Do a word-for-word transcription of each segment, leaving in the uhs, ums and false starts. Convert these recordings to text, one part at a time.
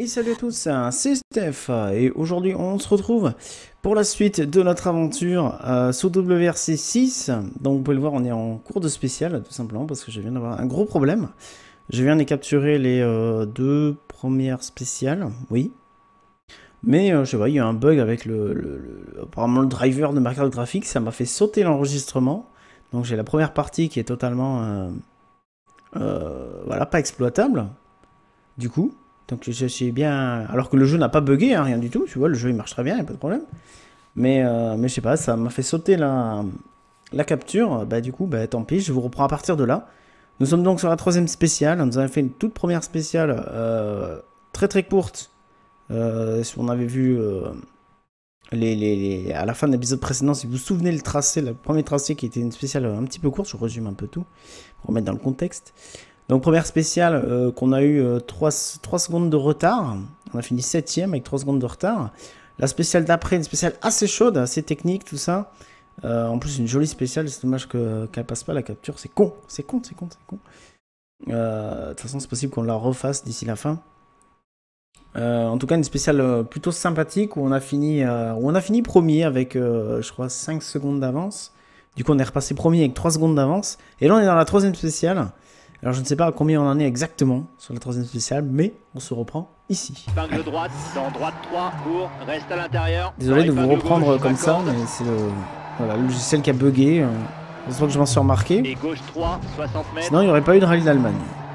salut à tous, c'est Steph et aujourd'hui on se retrouve pour la suite de notre aventure euh, sous W R C six. Donc vous pouvez le voir, on est en cours de spécial tout simplement parce que je viens d'avoir un gros problème. Je viens de capturer les euh, deux premières spéciales, oui. Mais euh, je sais pas, il y a un bug avec le, le, le apparemment le driver de ma carte graphique, ça m'a fait sauter l'enregistrement. Donc j'ai la première partie qui est totalement euh, euh, voilà, pas exploitable. Du coup, donc je suis bien... Alors que le jeu n'a pas bugué, hein, rien du tout, tu vois, le jeu il marche très bien, il n'y a pas de problème. Mais, euh, mais je sais pas, ça m'a fait sauter la, la capture, bah du coup, bah tant pis, je vous reprends à partir de là. Nous sommes donc sur la troisième spéciale, nous avons fait une toute première spéciale euh, très très courte. Euh, si on avait vu euh, les, les, les, à la fin de l'épisode précédent, si vous vous souvenez le tracé, le premier tracé qui était une spéciale un petit peu courte, je résume un peu tout, pour remettre dans le contexte. Donc première spéciale euh, qu'on a eu euh, trois, trois secondes de retard. On a fini septième avec trois secondes de retard. La spéciale d'après, une spéciale assez chaude, assez technique, tout ça. Euh, en plus une jolie spéciale, c'est dommage que, qu'elle passe pas la capture. C'est con, c'est con, c'est con, c'est con. Euh, de toute façon c'est possible qu'on la refasse d'ici la fin. Euh, en tout cas une spéciale plutôt sympathique où on a fini, euh, où on a fini premier avec euh, je crois cinq secondes d'avance. Du coup on est repassé premier avec trois secondes d'avance. Et là on est dans la troisième spéciale. Alors je ne sais pas à combien on en est exactement sur la troisième spéciale, mais on se reprend ici. Épingle droite, dans droite trois, court, reste à l'intérieur. Désolé de vous reprendre gauche, comme ça, mais c'est le, voilà, le logiciel qui a bugué. C'est pour que je m'en suis remarqué. Et gauche trois, soixante mètres. Sinon il n'y aurait pas eu de rallye d'Allemagne.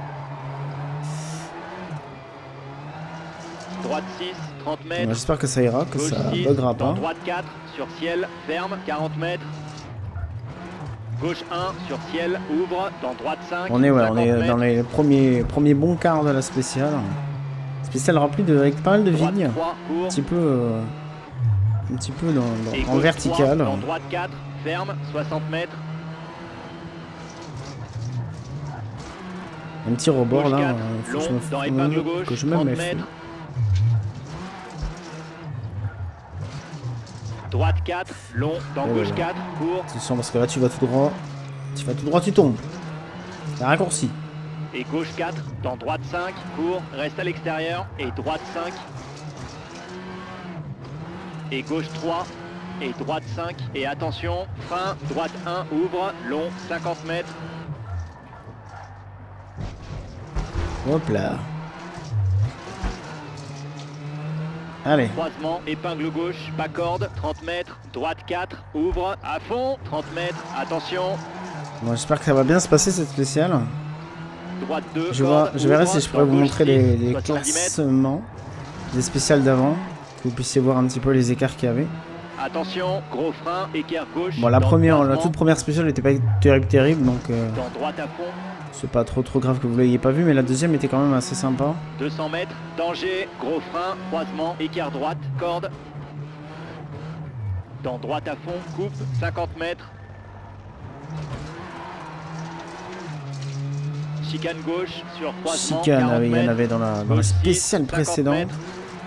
Droite six, trente mètres. J'espère que ça ira, que gauche ça six, buggera pas. Droite quatre, sur ciel, ferme, quarante mètres. Gauche un, sur ciel, ouvre, dans droite cinq. On est, ouais, on est dans les premiers, premiers bons quarts de la spéciale. Spéciale remplie de, avec pas mal de vignes. Un petit peu, euh, un petit peu dans, dans, en vertical. Dans droite quatre, ferme, soixante mètres. Un petit rebord là, quatre, euh, faut long, que je me dans épingle gauche, que je me mette. Droite quatre, long, dans gauche quatre, court. Attention parce que là tu vas tout droit. Tu vas tout droit, tu tombes. C'est un raccourci. Et gauche quatre, dans droite cinq, court, reste à l'extérieur. Et droite cinq. Et gauche trois. Et droite cinq. Et attention, frein, droite un, ouvre, long, cinquante mètres. Hop là. Allez. Croisement, épingle gauche, pas corde, trente mètres, droite quatre, ouvre, à fond, trente mètres, attention. Bon, j'espère que ça va bien se passer cette spéciale. Droite deux, je, corde, vois, je verrai ouvre, si je pourrais vous montrer six, les, les classements des spéciales d'avant, que vous puissiez voir un petit peu les écarts qu'il y avait. Attention, gros frein, écart gauche. Bon, la première, la toute première spéciale n'était pas terrible, terrible, donc euh, dans droite à fond. C'est pas trop trop grave que vous l'ayez pas vu, mais la deuxième était quand même assez sympa. deux cents mètres, danger, gros frein, croisement, écart droite, corde. Dans droite à fond, coupe, cinquante mètres. Chicane gauche sur croisement. Chicane, il y en avait dans la, dans la spéciale précédente. Mètres.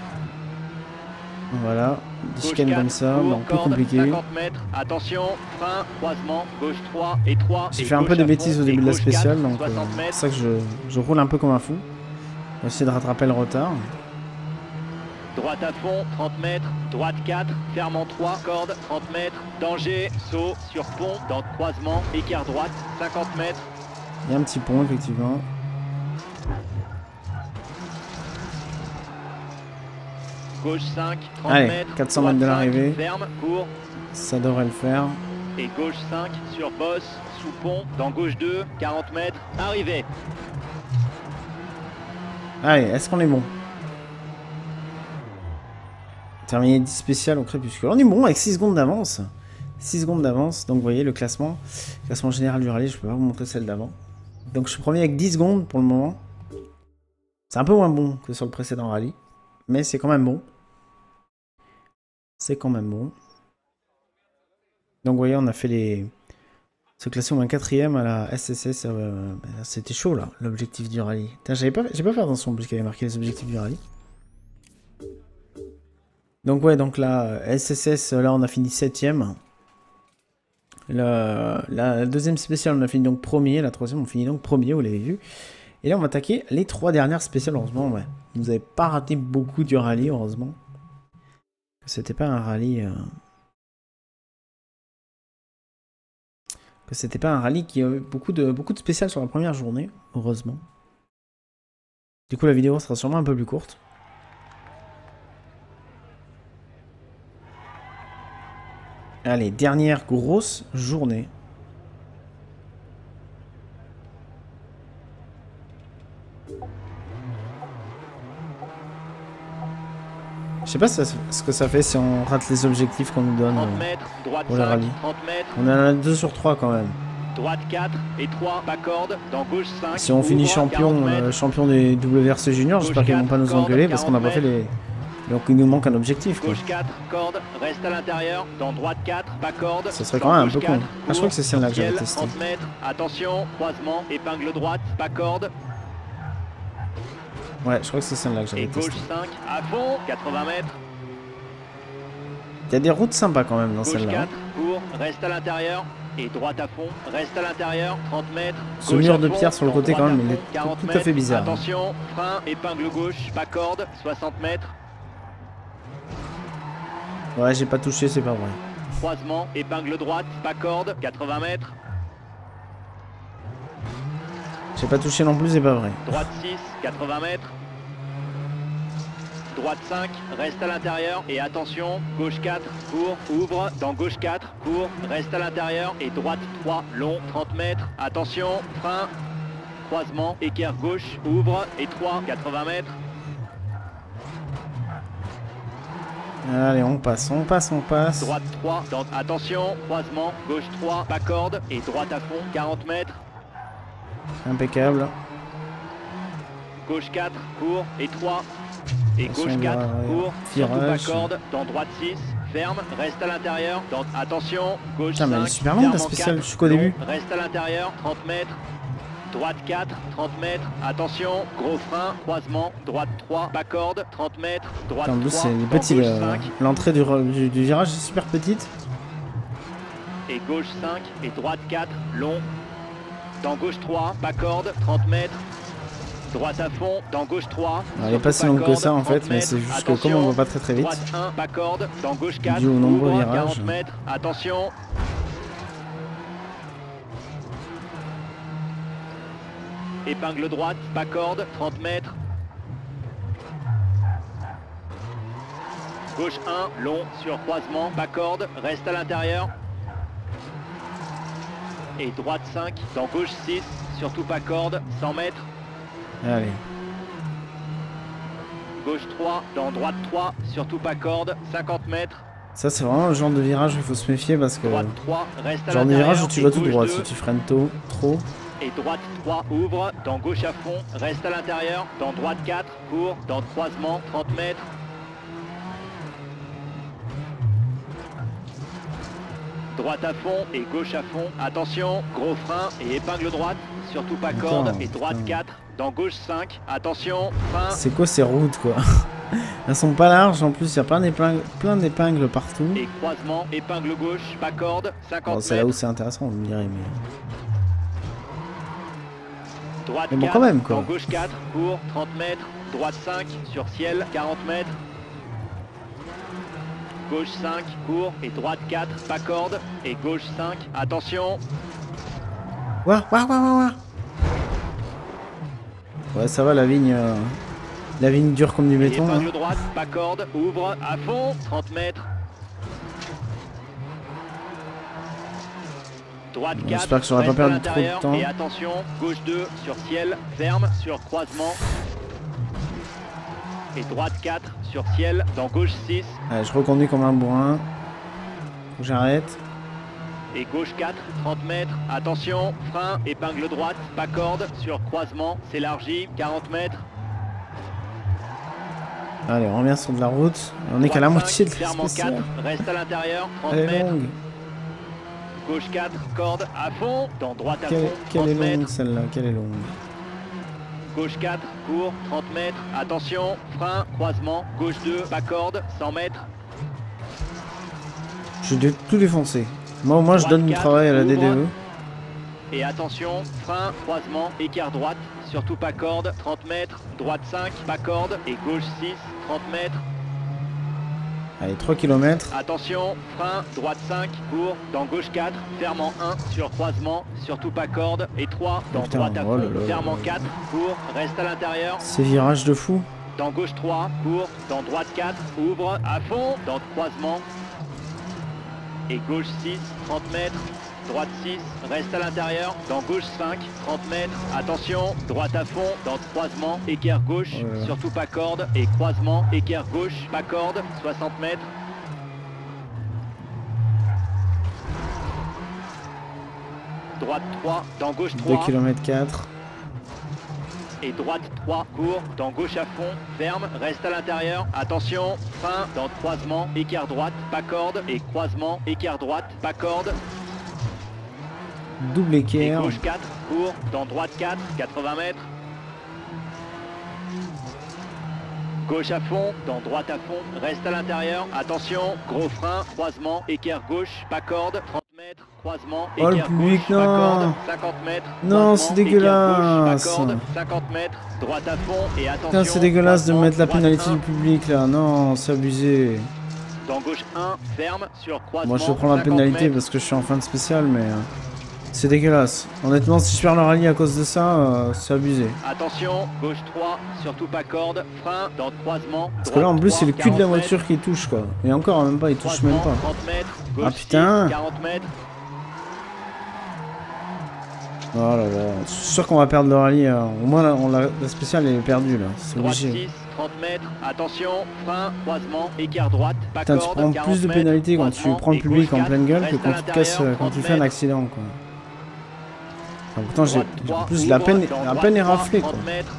Voilà, des chicanes comme ça, court, bon, plus corde, compliqué. cinquante mètres, attention, frein, croisement, gauche trois et trois. J'ai fait un peu de bêtises au début de la spéciale, donc euh, c'est pour ça que je, je roule un peu comme un fou. On va essayer de rattraper le retard. Droite à fond, trente mètres, droite quatre, ferme en trois, corde, trente mètres, danger, saut, sur pont, dans croisement, écart droite, cinquante mètres. Il y a un petit pont, effectivement. Gauche cinq, trente Allez, mètres, quatre cents mètres de l'arrivée. Ferme, court. Ça devrait le faire. Et gauche cinq, sur bosse, sous pont, dans gauche deux, quarante mètres, arrivée. Allez, est-ce qu'on est bon? Terminé dix spéciales au crépuscule. On est bon avec six secondes d'avance. six secondes d'avance, donc vous voyez le classement. Classement général du rallye, je peux pas vous montrer celle d'avant. Donc je suis premier avec dix secondes pour le moment. C'est un peu moins bon que sur le précédent rallye. Mais c'est quand même bon. C'est quand même bon. Donc vous voyez, on a fait les... Se classer au moins quatrième à la S S S. Euh, C'était chaud là, l'objectif du rallye. J'avais pas, j'ai pas fait attention parce qu'il y avait marqué les objectifs du rallye. Donc ouais, donc la S S S, là on a fini septième. La, la deuxième spéciale, on a fini donc premier. La troisième, on finit donc premier, vous l'avez vu. Et là, on va attaquer les trois dernières spéciales. Heureusement, ouais. Vous n'avez pas raté beaucoup du rallye, heureusement. C'était pas un rallye... Euh... Que c'était pas un rallye qui avait beaucoup de, beaucoup de spéciales sur la première journée, heureusement. Du coup, la vidéo sera sûrement un peu plus courte. Allez, dernière grosse journée. Je sais pas ce que ça fait si on rate les objectifs qu'on nous donne mètres, droite pour le rallye. On est à deux sur trois quand même. Droite quatre et trois, pas corde, dans gauche cinq. Si on finit champion, euh, champion des W R C Junior, j'espère qu'ils vont pas nous engueuler parce qu'on n'a pas fait les... Donc il nous manque un objectif quoi. Gauche quatre, corde, reste à l'intérieur, dans droite quatre, pas corde. Ça serait quand même un peu con. Ah, je crois que c'est celle-là que j'avais testé. trente mètres, attention, croisement, épingle droite, pas corde. Ouais, je crois que c'est celle-là que j'avais testé. Et gauche cinq, à fond, quatre-vingts mètres. Il y a des routes sympas quand même dans celle-là. Gauche quatre, court, reste à l'intérieur. Et droite à fond, reste à l'intérieur, trente mètres. Ce mur de pierre sur le côté quand même, il est tout à fait bizarre. Attention, frein, épingle gauche, pas corde, soixante mètres. Ouais, j'ai pas touché, c'est pas vrai. Croisement, épingle droite, pas corde, quatre-vingts mètres. J'ai pas touché non plus, c'est pas vrai. Droite six, quatre-vingts mètres. Droite cinq, reste à l'intérieur et attention, gauche quatre, court, ouvre, dans gauche quatre, court, reste à l'intérieur et droite trois, long, trente mètres, attention, frein, croisement, équerre gauche, ouvre et trois, quatre-vingts mètres. Allez, on passe, on passe, on passe. Droite trois, dans, attention, croisement, gauche trois, pas corde et droite à fond, quarante mètres. Impeccable. Gauche quatre, court et trois. Et attention, gauche quatre, là, court, tirage. surtout pas corde, dans droite six, ferme, reste à l'intérieur, dans, attention, gauche putain, cinq, mais elle est super longue la spéciale, je suis qu'au début. Reste à l'intérieur, trente mètres, droite quatre, trente mètres, attention, gros frein, croisement, droite trois, pas corde, trente mètres, droite en plus, trois, c'est petit, euh, l'entrée du, du, du virage est super petite. Et gauche cinq, et droite quatre, long, dans gauche trois, pas corde, trente mètres. Droite à fond, dans gauche trois. Elle est pas si longue que ça en fait, mais c'est juste que comme on va pas très très vite. Droite un, pas corde, dans gauche quatre, dû au nombreux virages. quarante mètres, attention. Épingle droite, pas corde, trente mètres. Gauche un, long, sur croisement, pas corde, reste à l'intérieur. Et droite cinq, dans gauche six, surtout pas corde, cent mètres. Allez. Gauche trois, dans droite trois, surtout pas corde, cinquante mètres. Ça c'est vraiment le genre de virage où il faut se méfier parce que... Droite trois, reste à genre de virage où tu vas tout droit, deux. Si tu freines tôt, trop... Et droite trois, ouvre, dans gauche à fond, reste à l'intérieur, dans droite quatre, court, dans croisement, trente mètres. Droite à fond et gauche à fond, attention, gros frein et épingle droite, surtout pas corde, Attends, et droite putain. quatre, dans gauche cinq, attention, frein. C'est quoi ces routes quoi? Elles sont pas larges, en plus il y a plein d'épingles plein d'épingles partout. Et croisement, épingle gauche, pas corde, cinquante Bon, c'est là mètres. où c'est intéressant, vous me direz, mais... Droite Mais bon, quatre, quand même, quoi. dans gauche quatre, court, trente mètres, droite cinq, sur ciel, quarante mètres. Gauche cinq, court, et droite quatre, pas corde, et gauche cinq, attention. Ouah, ouah, ouah, ouah, ouah. Ouais, ça va, la vigne... euh, La vigne dure comme du Et béton. épingle Hein. droite, pas corde, ouvre, à fond, trente mètres. Droite Bon, quatre, j'espère que j'aurai pas reste à perdu trop de l'intérieur, temps. et attention, gauche deux, sur ciel, ferme, sur croisement. Et droite quatre, sur ciel, dans gauche six. Allez, je reconduis comme un bourrin. Faut que j'arrête. Et gauche quatre, trente mètres, attention, frein, épingle droite, pas corde, sur croisement, s'élargit, quarante mètres. Allez, on revient sur de la route. On est qu'à la Droite moitié de cinq, la ferme spéciale. quatre, reste à l'intérieur, trente Elle est mètres. longue. Gauche quatre, corde, à fond, dans droite à Quelle, fond, quelle trente est longue mètres. celle-là, quelle est longue. Gauche quatre, court, trente mètres, attention, frein, croisement, gauche deux, pas corde, cent mètres. Je vais tout défoncer. Moi, moi je Droite donne du quatre, travail à la D D E. ouvre. Et attention, frein, croisement, écart droite, surtout pas corde, trente mètres, droite cinq, pas corde, et gauche six, trente mètres. Allez, trois kilomètres. Attention, frein, droite cinq, court, dans gauche quatre, fermant un, sur croisement, surtout pas corde, et trois, dans Putain, droite à oh fond, là là. fermant quatre, court, reste à l'intérieur. Ces virages de fou. Dans gauche trois, court, dans droite quatre, ouvre, à fond, dans croisement. Et gauche six, trente mètres, droite six, reste à l'intérieur, dans gauche cinq, trente mètres, attention, droite à fond, dans croisement, équerre gauche, Oh là là. surtout pas corde, et croisement, équerre gauche, pas corde, soixante mètres. Droite trois, dans gauche deux trois. kilomètres quatre. Et droite trois, court, dans gauche à fond, ferme, reste à l'intérieur, attention, fin, dans croisement, équerre droite, pas corde, et croisement, équerre droite, pas corde, Double et équerre. gauche quatre, court, dans droite quatre, quatre-vingts mètres, gauche à fond, dans droite à fond, reste à l'intérieur, attention, gros frein, croisement, équerre gauche, pas corde, trente mètres, croisement, Oh, le équerre public, gauche, pas non. corde, cinquante mètres, Non, croisement, c'est équerre dégueulasse. gauche, pas corde, cinquante mètres, droite à fond, et attention, Putain, c'est dégueulasse de croisement, mettre la droite pénalité un, du public là. Non, c'est abusé. dans gauche un, ferme, sur croisement, Moi je prends la cinquante pénalité mètres. parce que je suis en fin de spécial, mais euh, c'est dégueulasse. Honnêtement, si je perds le rallye à cause de ça, euh, c'est abusé. Attention, gauche trois, surtout pas corde, frein, dans croisement, Parce que là en droite plus trois, c'est le cul de la quarante voiture qui touche quoi. Et encore même pas, il touche même croisement, pas. trente mètres, gauche Ah, putain. six, quarante mètres, Oh là là, je suis sûr qu'on va perdre le rallye. euh, Au moins la, on l'a- la spéciale elle est perdue là, c'est droite obligé. six, trente mètres, attention, frein, croisement, écart droite, pas Putain, tu corde, prends quarante plus de mètres, pénalités quand tu croisement, prends le et public gauche en pleine gueule quatre, que reste quand à tu casses, euh, l'intérieur, quand tu trente fais un mètres. accident quoi. Enfin, pourtant j'ai, Droite en trois, plus la ouvre, peine, dans la droite peine est trois, raflée quoi. trente mètres,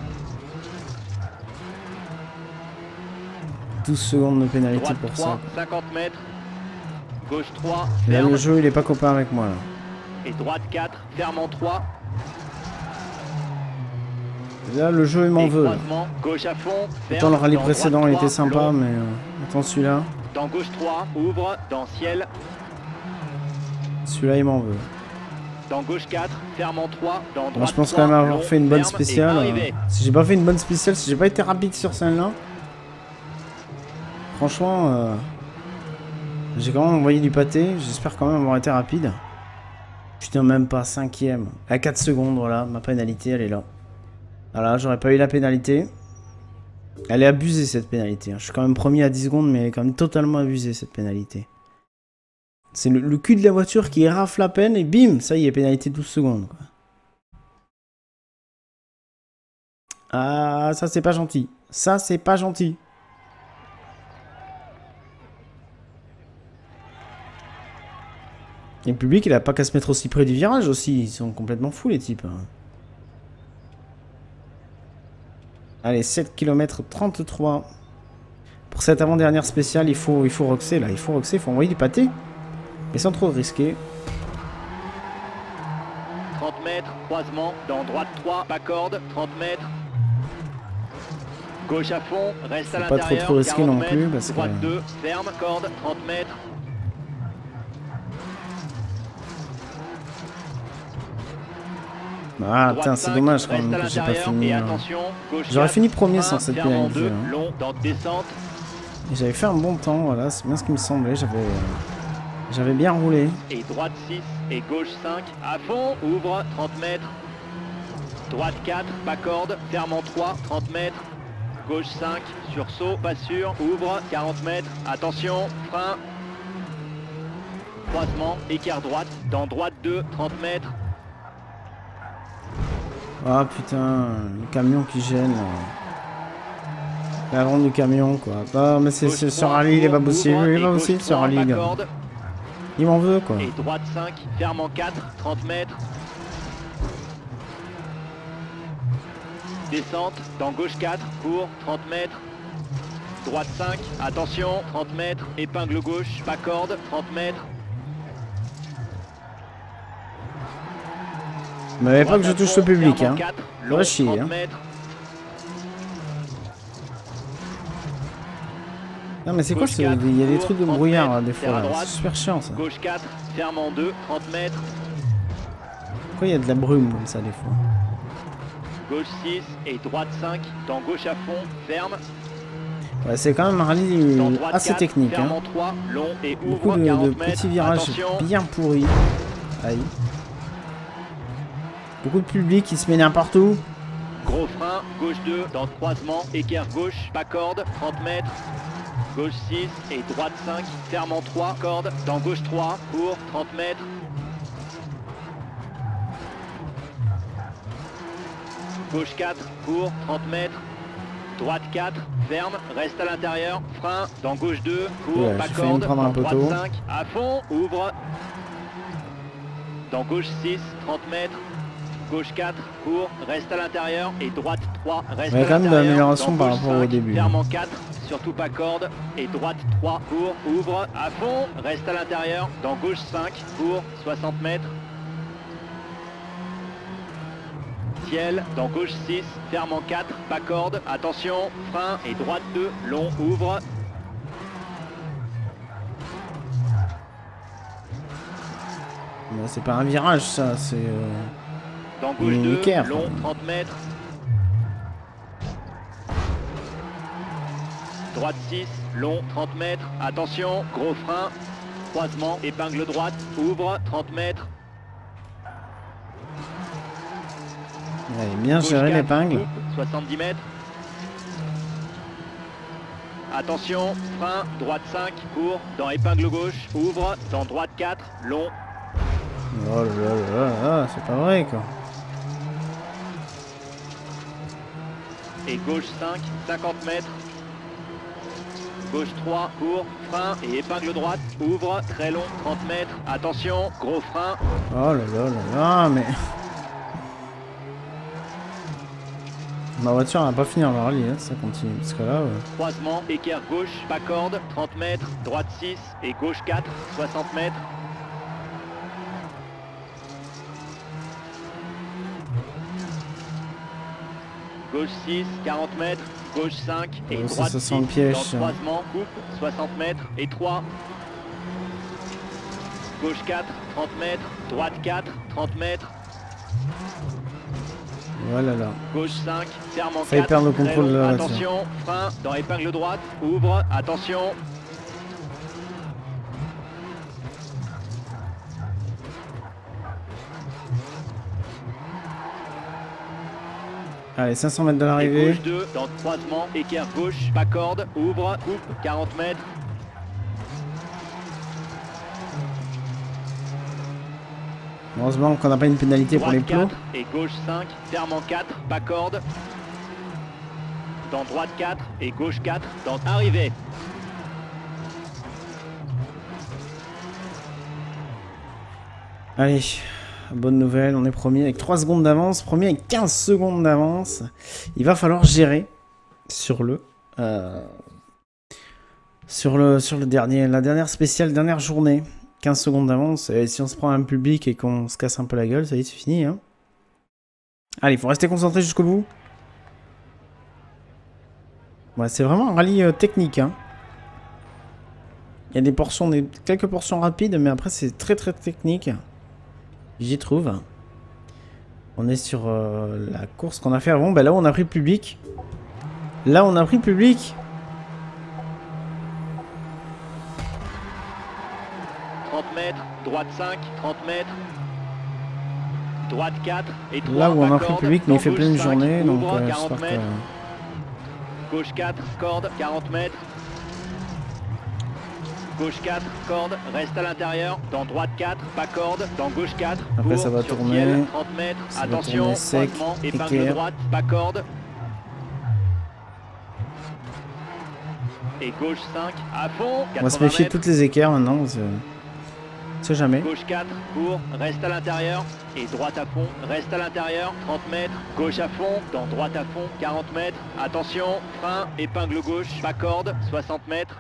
douze secondes de pénalité droite pour ça. trois, cinquante mètres, gauche trois, Là ferme, le jeu il est pas copain avec moi là. et droite quatre, ferme en trois, Là le jeu il m'en et veut. là. croisement, gauche à fond, Autant ferme, le rallye dans précédent droite il était trois, sympa long, mais euh, attends celui-là, dans gauche trois, ouvre, dans ciel, celui-là il m'en veut. dans gauche quatre, ferme en trois, dans droite Moi je pense trois, quand même avoir long, fait une bonne ferme, et spéciale. euh, arrivé. Si j'ai pas fait une bonne spéciale, si j'ai pas été rapide sur celle-là, franchement, euh, j'ai quand même envoyé du pâté. J'espère quand même avoir été rapide. Putain, même pas cinquième. À quatre secondes, voilà, ma pénalité elle est là. Voilà, j'aurais pas eu la pénalité. Elle est abusée cette pénalité. Je suis quand même premier à dix secondes, mais elle est quand même totalement abusée cette pénalité. C'est le, le cul de la voiture qui rafle la peine et bim, ça y est, pénalité douze secondes. Quoi. Ah, ça c'est pas gentil. Ça c'est pas gentil. Et le public, il a pas qu'à se mettre aussi près du virage aussi. Ils sont complètement fous les types. Allez, sept kilomètres trente-trois. Pour cette avant-dernière spéciale, il faut, il faut roxer là. Il faut roxer, il faut envoyer du pâté. Mais sans trop risquer. trente mètres, croisement, dans droite trois, pas corde, trente mètres. Gauche à fond, reste à Faut pas trop, l'intérieur, trop risquer quarante non plus, mètres, parce que- droite deux, ferme, corde, trente mètres. Ah, Droite putain, c'est cinq, dommage quand reste même à que j'ai pas l'intérieur, fini. et hein. attention, gauche J'aurais quatre, fini premier frein, sans cette ferme en pénalité. deux, hein. long, dans descente. Et j'avais fait un bon temps, voilà, c'est bien ce qui me semblait. J'avais, euh, j'avais bien roulé. Et droite six, et gauche cinq, à fond, ouvre, trente mètres. Droite quatre, pas corde, ferme en trois, trente mètres. Gauche cinq, sursaut, pas sûr, ouvre, quarante mètres. Attention, frein. Croisement, écart droite, dans droite deux, trente mètres. Ah putain, le camion qui gêne. là. La vente du camion quoi. Ah mais c'est Gauche c'est- ce trois, rallye il est pas ouvre, possible, il est et pas gauche possible ce trois, rallye pas gars. corde. Il m'en veut quoi. Et droite cinq, ferme en quatre, trente mètres. Descente, dans gauche quatre, court, trente mètres. Droite cinq, attention, trente mètres. Épingle gauche, pas corde, trente mètres. Mais pas Droite que je à touche fond, le public ferme en hein. quatre, Va long, chier, trente hein. mètres. Non mais c'est quoi Gauche ce... quatre, Il y a des court, trucs de trente brouillard là, mètres, des terre fois à là. droite. C'est super chiant ça. Gauche quatre, ferme en deux, trente mètres. Pourquoi il y a de la brume comme ça des fois? Gauche six et droite cinq, dans gauche à fond, ferme. Ouais, c'est quand même un rallye assez quatre, technique. Ferme Hein. en trois, long et Beaucoup ouvre, de, quarante de mètres. petits virages Attention. bien pourris. Aïe. Beaucoup de public qui se met n'importe où. Gros frein, gauche deux, dans le croisement, équerre gauche, pas corde, trente mètres. Gauche six et droite cinq, ferme en trois, corde, dans gauche trois, court, trente mètres. Gauche quatre, court, trente mètres. Droite quatre, ferme, reste à l'intérieur, frein, dans gauche deux, court, Ouais, pas j'ai failli me corde, prendre un dans droite poteau. cinq, à fond, ouvre. Dans gauche six, trente mètres. Gauche quatre, court, reste à l'intérieur. Et droite trois, reste Ouais, à quand même de l'intérieur. l'amélioration Dans par gauche rapport au cinq, début. Ferme en quatre, surtout pas corde. Et droite trois, court, ouvre, à fond, reste à l'intérieur. Dans gauche cinq, court, soixante mètres. Ciel, dans gauche six, ferme en quatre, pas corde, attention, frein et droite deux, long, ouvre. Bon, c'est pas un virage ça, c'est... Euh... Dans gauche Une deux, équerre. long, trente mètres. Droite six, long, trente mètres, attention, gros frein, croisement, épingle droite, ouvre, trente mètres. Ouais, bien Gauche géré quatre, l'épingle. coupe, soixante-dix mètres. Attention, frein, droite cinq, court, dans épingle gauche, ouvre, dans droite quatre, long. Oh là là là là, c'est pas vrai quoi. Et gauche cinq, cinquante mètres. Gauche trois, court, frein et épingle droite, ouvre, très long, trente mètres. Attention, gros frein. Oh là là là là, mais... Ma voiture n'a pas fini le rallye, hein, ça continue. Parce que là... Ouais. Croisement, équerre gauche, pas corde, trente mètres. Droite six et gauche quatre, soixante mètres. Gauche six, quarante mètres. Gauche cinq et Oh, ça, droite ça six. sent le piège, Dans ça. le croisement, coupe, soixante mètres et trois. Gauche quatre, trente mètres. Droite quatre, trente mètres. Voilà là. Gauche cinq, ferme en Failli quatre. perdre le très contrôle long. de la voiture. Attention, frein dans épingle droite, ouvre, attention. Allez, cinq cents mètres de Et l'arrivée. gauche deux, dans le croisement, équerre gauche, pas corde, ouvre, coupe, quarante mètres. Heureusement qu'on n'a pas une pénalité pour les Droite plots. quatre et gauche cinq, ferme en quatre, pas corde. Dans droite quatre et gauche quatre, dans arrivée. Allez, bonne nouvelle, on est premier avec trois secondes d'avance, premier avec quinze secondes d'avance. Il va falloir gérer sur le... Euh, sur le, sur le dernier, la dernière spéciale, dernière journée. quinze secondes d'avance, et si on se prend un public et qu'on se casse un peu la gueule, ça y est, c'est fini. Hein. Allez, il faut rester concentré jusqu'au bout. Ouais, c'est vraiment un rallye euh, technique. Hein. Il y a des portions, des, quelques portions rapides, mais après c'est très très technique. J'y trouve. On est sur euh, la course qu'on a fait avant. Bah, là où on a pris le public. Là on a pris le public. trente mètres, droite cinq, trente mètres. Droite quatre et trois, Là où on pas a pris le corde. public, mais il Dans fait gauche pleine cinq, journée. Donc ouvre, euh, quarante j'espère mètres. que... Gauche quatre, corde, quarante mètres. Gauche quatre, corde, reste à l'intérieur. Dans droite quatre, pas corde. Dans gauche quatre, Après, court, ça va sur tourner. ciel, trente mètres. Ça va Attention, tourner sec, croisement, épingle équerre. droite, pas corde. Et gauche cinq, à fond, On va se quatre-vingts méfier de mètres. toutes les équerres maintenant. On sait, on sait jamais. Gauche quatre, court, reste à l'intérieur. Et droite à fond, reste à l'intérieur, trente mètres. Gauche à fond, dans droite à fond, quarante mètres. Attention, frein, épingle gauche, pas corde, soixante mètres.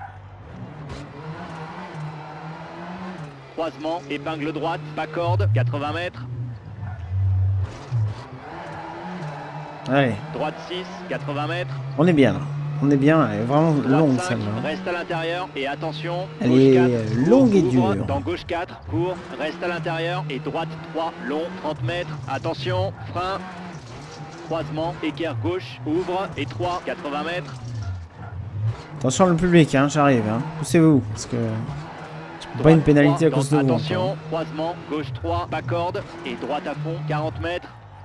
Croisement, épingle droite, pas corde, quatre-vingts mètres. Allez, Droite six, quatre-vingts mètres. on est bien là. On est bien, elle est vraiment Droite longue cinq, celle-là. reste à l'intérieur et attention. Elle gauche est quatre, court, longue et ouvre. dure. Dans gauche quatre, court, reste à l'intérieur et droite trois, long, trente mètres. Attention, frein. croisement, équerre gauche, ouvre, et trois, quatre-vingts mètres. Attention le public, hein, j'arrive. Hein. Poussez-vous, parce que je peux pas une pénalité à cause de vous. Attention, croisement, gauche trois, pas corde, et droite à fond, quarante mètres.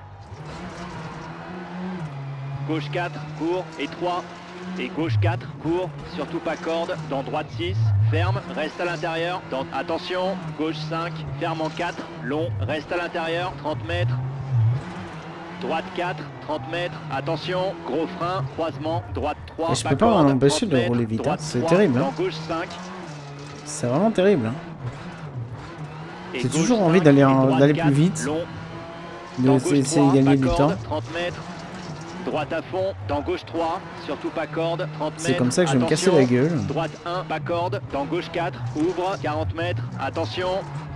Gauche quatre, court, et trois, et gauche quatre, court, surtout pas corde, dans droite six, ferme, reste à l'intérieur, dans... attention, gauche cinq, ferme en quatre, long, reste à l'intérieur, trente mètres. Droite quatre, trente mètres, attention, gros frein, croisement, droite trois, et je peux pas m'en empêcher de rouler vite, hein. C'est terrible. Hein. Gauche cinq. C'est vraiment terrible. Hein. J'ai toujours envie d'aller plus vite, d'essayer de gagner du temps. trente mètres. Droite à fond, dans gauche trois, surtout pas corde, trente mètres. C'est comme ça que je vais me casser la gueule. Droite un, pas corde, dans gauche quatre, ouvre, quarante mètres, attention.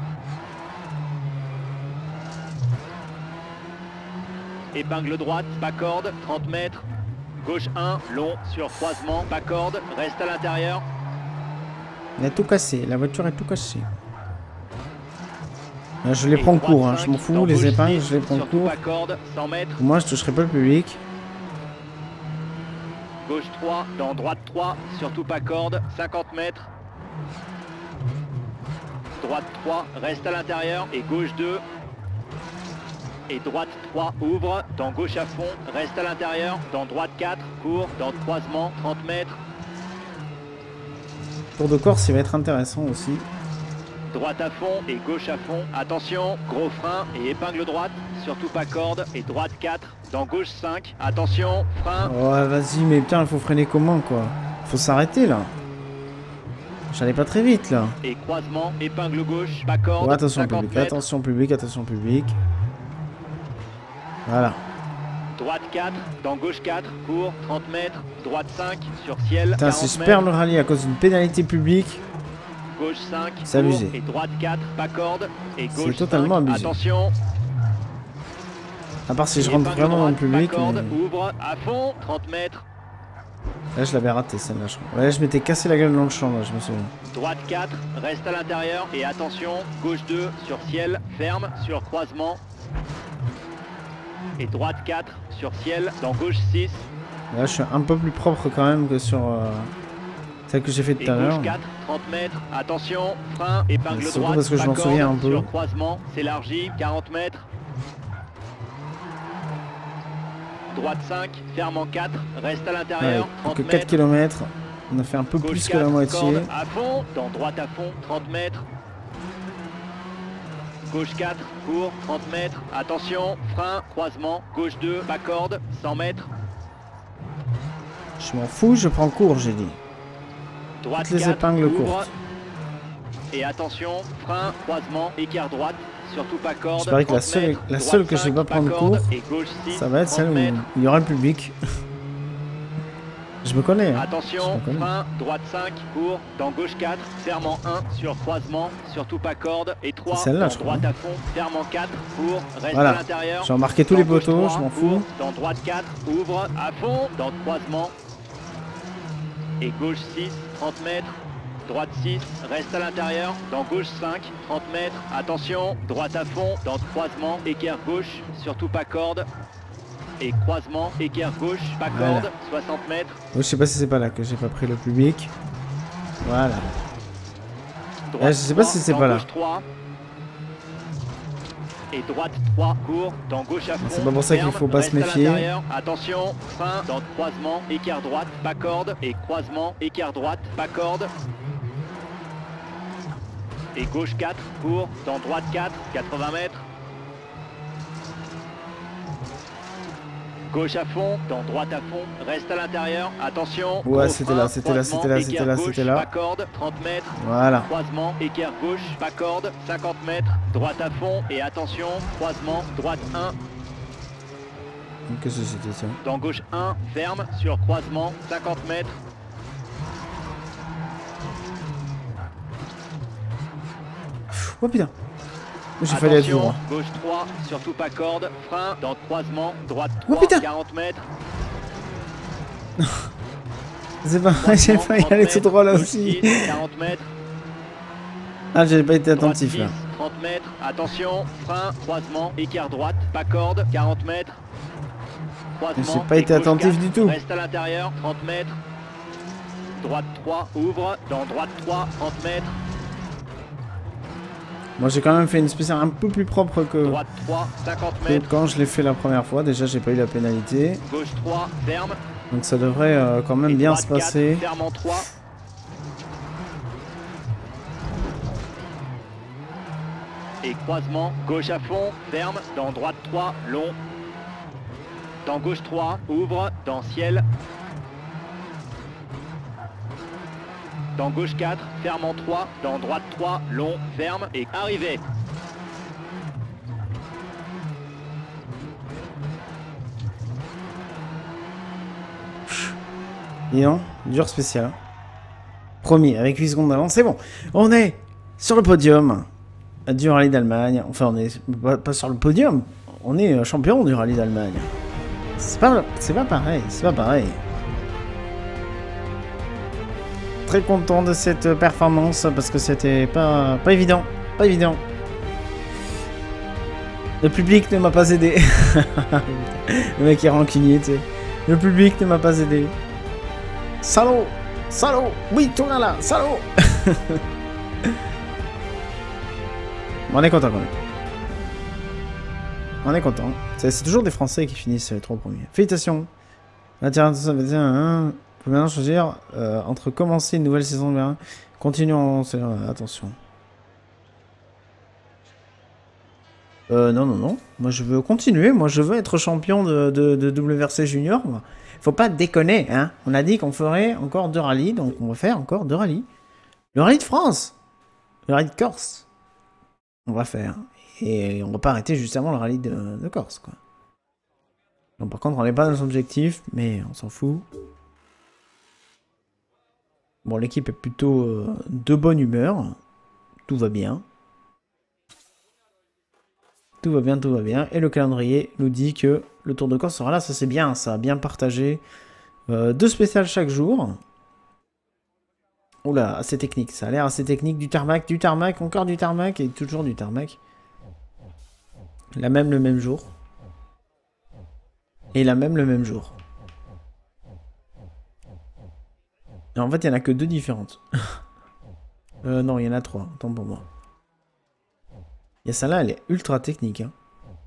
Épingle droite, pas corde, trente mètres. Gauche un, long, sur croisement, pas corde, reste à l'intérieur. Il a tout cassé, la voiture est tout cassée. Là, je les prends court, hein. Je m'en fous, les épingles, je les prends court. Moi, je toucherai pas le public. Gauche trois, dans droite trois, surtout pas corde, cinquante mètres. Droite trois, reste à l'intérieur, et gauche deux. Et droite trois, ouvre, dans gauche à fond, reste à l'intérieur, dans droite quatre, court, dans croisement, trente mètres. Tour de Corse, il va être intéressant aussi. Droite à fond et gauche à fond, attention, gros frein et épingle droite, surtout pas corde, et droite quatre, dans gauche cinq, attention, frein. Ouais, vas-y, mais putain, il faut freiner comment, quoi? Faut s'arrêter, là. J'allais pas très vite, là. Et croisement, épingle gauche, pas corde, ouais, attention public, mètres. attention public, attention public. Voilà. Droite quatre, dans gauche quatre, court, trente mètres, droite cinq, sur ciel, putain, si je perds le rallye à cause d'une pénalité publique, gauche cinq, c'est abusé. Et droite quatre, pas corde, et gauche c'est totalement cinq, abusé. Attention. À part si je rentre vraiment droite, dans le public. Corde, mais... ouvre, à fond, trente mètres. Là, je l'avais raté, celle-là, je crois. Ouais, je m'étais cassé la gueule dans le champ, là, je me souviens. Droite quatre, reste à l'intérieur, et attention, gauche deux, sur ciel, ferme, sur croisement. Et droite quatre, sur ciel, dans gauche six. Là, je suis un peu plus propre quand même que sur euh, celle que j'ai fait tout à l'heure. Gauche quatre, trente mètres, attention, frein, épingle surtout droite, parce que je m'en souviens un peu. Sur croisement, s'élargit, quarante mètres. Droite cinq, ferme en quatre, reste à l'intérieur, ouais, trente que mètres. quatre kilomètres, on a fait un peu gauche plus quatre, que la moitié. À fond, dans droite à fond, trente mètres. Gauche quatre, court, trente mètres, attention, frein, croisement, gauche deux, pas corde, cent mètres. Je m'en fous, je prends court, j'ai dit. Droite toutes les quatre, épingles ouvre. courtes. Et attention, frein, croisement, écart droite, surtout pas corde. J'espère que la seule, mètres, la seule que je vais pas prendre court, six, ça va être celle où il y aura le public. Je me connais. Hein. Attention, me connais. frein, droite cinq, court, dans gauche quatre, ferme en un, sur croisement, surtout pas corde, et trois, dans droite à fond, ferme en quatre, court, reste voilà. à l'intérieur. J'ai remarqué tous les poteaux, je m'en fous. Dans droite quatre, ouvre, à fond, dans croisement. Et gauche six, trente mètres. Droite six, reste à l'intérieur, dans gauche cinq, trente mètres, attention, droite à fond, dans croisement, équerre gauche, surtout pas corde, et croisement, équerre gauche, pas corde, voilà. soixante mètres. Oh, je sais pas si c'est pas là que j'ai pas pris le public. Voilà. Droite là, je sais pas si c'est pas là. trois, et droite trois, court, dans gauche à fond. C'est pas pour ça qu'il faut pas se méfier. Attention, frein, dans croisement, équerre droite, pas corde, et croisement, équerre droite, pas corde. Et gauche quatre, court, dans droite quatre, quatre-vingts mètres. Gauche à fond, dans droite à fond, reste à l'intérieur, attention. Ouais, c'était là, c'était là, c'était là, c'était là, c'était là. Pas corde, trente mètres. Voilà. Croisement, équerre gauche, pas corde, cinquante mètres. Droite à fond et attention, croisement, droite un. Qu'est-ce que c'était ça? Dans gauche un, ferme, sur croisement, cinquante mètres. Oh putain! J'ai failli être droit. Gauche trois, surtout pas corde, frein, dans croisement, droite oh, trois, putain. quarante mètres. C'est pas vrai, j'ai failli aller tout droit là aussi. six, quarante mètres. Ah, j'ai pas été attentif six, là. trente mètres, attention, frein, croisement, équerre droite, pas corde, quarante mètres. croisement. J'ai pas été attentif quatre, du tout. Reste à l'intérieur, trente mètres. Droite trois, ouvre. Dans droite trois, trente mètres. Moi j'ai quand même fait une spéciale un peu plus propre que, Droite trois, cinquante que mètres. quand je l'ai fait la première fois. Déjà j'ai pas eu la pénalité. Gauche trois, ferme. Donc ça devrait euh, quand même Et bien droite se passer. quatre, ferme en trois. Et croisement, gauche à fond, ferme. Dans droite trois, long. Dans gauche trois, ouvre. Dans ciel. Dans gauche quatre, ferme en trois. Dans droite trois, long, ferme. Et arrivé. Dis donc, dur spécial. Hein. Promis, avec huit secondes d'avance, c'est bon. On est sur le podium du rallye d'Allemagne. Enfin, on est pas, pas sur le podium. On est champion du rallye d'Allemagne. C'est pas, c'est pas pareil, c'est pas pareil. Très content de cette performance parce que c'était pas, pas évident. Pas évident. Le public ne m'a pas aidé. Le mec est rancunier, tu sais. Le public ne m'a pas aidé. Salaud! Salaud! Oui, tourne là! Salaud! Bon, on est content quand même. On est content. C'est toujours des Français qui finissent les trois premiers. Félicitations! L'intérêt de ça veut dire, hein, faut maintenant choisir euh, entre commencer une nouvelle saison de continuons. Euh, attention. Euh, non, non, non. Moi, je veux continuer. Moi, je veux être champion de, de, de W R C Junior. Moi. Faut pas déconner, hein. On a dit qu'on ferait encore deux rallyes, donc on va faire encore deux rallyes. Le rallye de France. Le rallye de Corse. On va faire. Et on va pas arrêter juste avant le rallye de, de Corse, quoi. Donc, par contre, on n'est pas dans nos objectifs, mais on s'en fout. Bon, l'équipe est plutôt euh, de bonne humeur. Tout va bien. Tout va bien, tout va bien. Et le calendrier nous dit que le Tour de Corse sera là. Ça, c'est bien, ça. Bien partagé. Euh, deux spéciales chaque jour. Oula, assez technique. Ça a l'air assez technique. Du tarmac, du tarmac, encore du tarmac. Et toujours du tarmac. La même le même jour. Et la même le même jour. Et en fait, il n'y en a que deux différentes. euh, non, il y en a trois. Tant pour moi. Et celle-là, elle est ultra technique. Hein.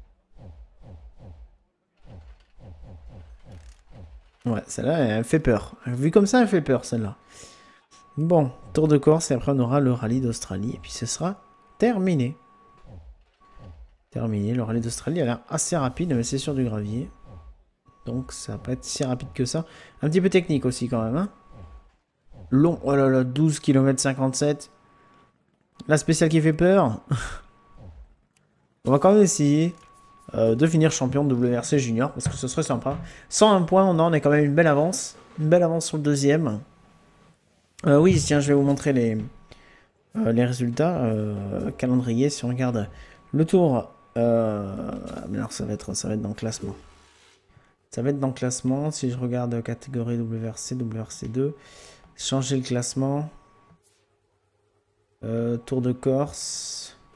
Ouais, celle-là, elle fait peur. Vu comme ça, elle fait peur, celle-là. Bon, Tour de Corse, et après, on aura le rallye d'Australie. Et puis, ce sera terminé. Terminé. Le rallye d'Australie a l'air assez rapide, mais c'est sur du gravier. Donc, ça va pas être si rapide que ça. Un petit peu technique aussi, quand même. Hein. Long. Oh là là, douze kilomètres cinquante-sept. La spéciale qui fait peur. On va quand même essayer euh, de finir champion de W R C Junior parce que ce serait sympa. cent un points, on en est quand même une belle avance. Une belle avance sur le deuxième. Euh, oui, tiens, je vais vous montrer les, euh, les résultats. Euh, calendrier, si on regarde le tour. Euh, alors, ça va, être, ça va être dans le classement. Ça va être dans le classement. Si je regarde catégorie W R C, W R C deux, changer le classement. Euh, Tour de Corse.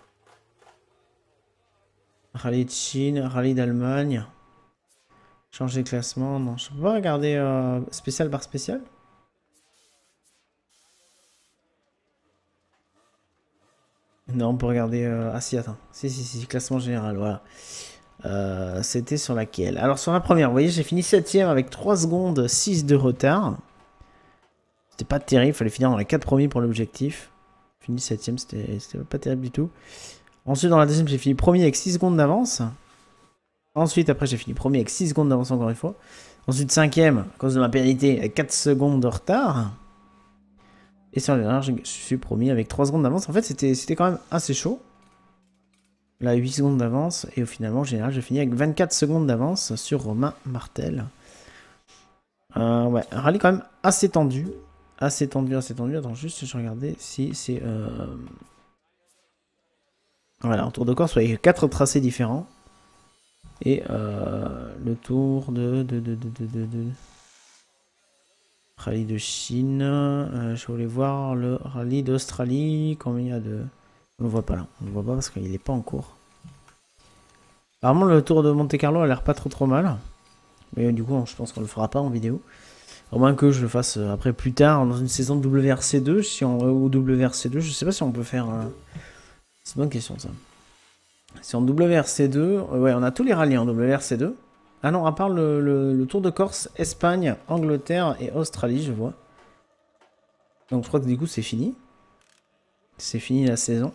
Rallye de Chine, rallye d'Allemagne. Changer de classement. Non, je peux pas regarder euh, spécial par spécial. Non, on peut regarder... Euh... Ah si, attends. Si, si, si, classement général, voilà. Euh, C'était sur laquelle? Alors, sur la première, vous voyez, j'ai fini septième avec trois secondes six de retard. C'était pas terrible, il fallait finir dans les quatre premiers pour l'objectif. Fini septième, c'était pas terrible du tout. Ensuite, dans la deuxième, j'ai fini premier avec six secondes d'avance. Ensuite, après, j'ai fini premier avec six secondes d'avance encore une fois. Ensuite, cinquième, à cause de ma pénalité, avec quatre secondes de retard. Et sur le dernier, je suis premier avec trois secondes d'avance. En fait, c'était quand même assez chaud. Là, huit secondes d'avance. Et au finalement, en général, j'ai fini avec vingt-quatre secondes d'avance sur Romain Martel. Euh, ouais, un rallye quand même assez tendu. Assez tendu, assez tendu. Attends, juste, je regardais si c'est... Euh... Voilà, en Tour de Corse, avec quatre tracés différents. Et euh, le tour de, de, de, de, de, de, de... rallye de Chine. Euh, je voulais voir le rallye d'Australie. Combien il y a de... On ne le voit pas là. On ne le voit pas parce qu'il n'est pas en cours. Apparemment, le tour de Monte Carlo a l'air pas trop trop mal. Mais du coup, je pense qu'on le fera pas en vidéo. Au moins que je le fasse après plus tard, dans une saison de W R C deux, si on, ou W R C deux, je sais pas si on peut faire... Euh... C'est une bonne question, ça. Si en W R C deux... Ouais, on a tous les rallyes en W R C deux. Ah non, à part le, le, le Tour de Corse, Espagne, Angleterre et Australie, je vois. Donc je crois que du coup, c'est fini. C'est fini la saison.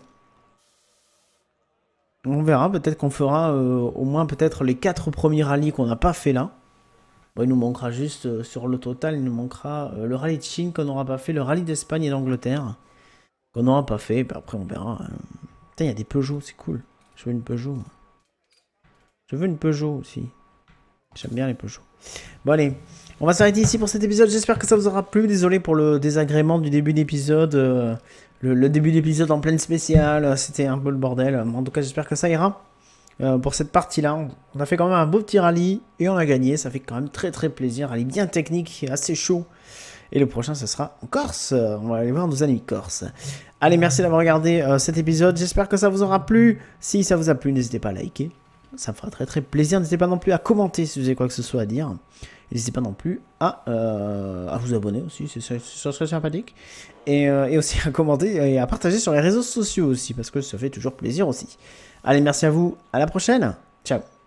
On verra, peut-être qu'on fera euh, au moins peut-être les quatre premiers rallyes qu'on n'a pas fait là. Bon, il nous manquera juste, euh, sur le total, il nous manquera euh, le rallye de Chine qu'on n'aura pas fait, le rallye d'Espagne et d'Angleterre qu'on n'aura pas fait, bah, après on verra. Euh... Putain, il y a des Peugeot, c'est cool. Je veux une Peugeot. Je veux une Peugeot aussi. J'aime bien les Peugeot. Bon allez, on va s'arrêter ici pour cet épisode, j'espère que ça vous aura plu. Désolé pour le désagrément du début d'épisode. Euh... Le, le début d'épisode en pleine spéciale, c'était un peu le bordel. En tout cas, j'espère que ça ira. Euh, pour cette partie-là, on a fait quand même un beau petit rallye et on a gagné. Ça fait quand même très très plaisir. Rallye bien technique, assez chaud. Et le prochain, ce sera en Corse. On va aller voir nos amis corse. Allez, merci d'avoir regardé euh, cet épisode. J'espère que ça vous aura plu. Si ça vous a plu, n'hésitez pas à liker. Ça me fera très très plaisir. N'hésitez pas non plus à commenter si vous avez quoi que ce soit à dire. N'hésitez pas non plus à, euh, à vous abonner aussi, ça serait sympathique. Et, euh, et aussi à commenter et à partager sur les réseaux sociaux aussi, parce que ça fait toujours plaisir aussi. Allez, merci à vous, à la prochaine. Ciao.